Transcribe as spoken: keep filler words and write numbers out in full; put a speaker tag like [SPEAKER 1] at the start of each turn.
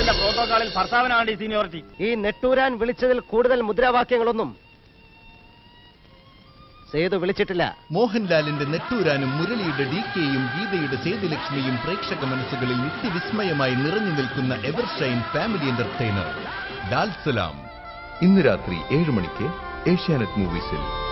[SPEAKER 1] കുടുംബത്തിന്റെ പ്രോട്ടോകോളിൽ ഭർത്താവിനാണ് ഈ സീനിയോറിറ്റി.
[SPEAKER 2] ഈ നെട്ടൂരാൻ വിളിച്ചതിൽ കൂടുതൽ മുദ്രാവാക്യങ്ങളൊന്നും സേതു വിളിച്ചിട്ടില്ല.
[SPEAKER 3] മോഹൻലാലിന്റെ നെട്ടൂരാനും മുരളിയുടെ ഡി കെയും ഗീതയുടെ സേതുലക്ഷ്മിയും പ്രേക്ഷക മനസ്സുകളിൽ നിത്യവിസ്മയമായി നിറഞ്ഞു നിൽക്കുന്ന evershine family entertainer Lal Salaam ഇന്ന് രാത്രി ഏഴ് മണിക്ക് ഏഷ്യാനെറ്റ് മൂവീസിൽ.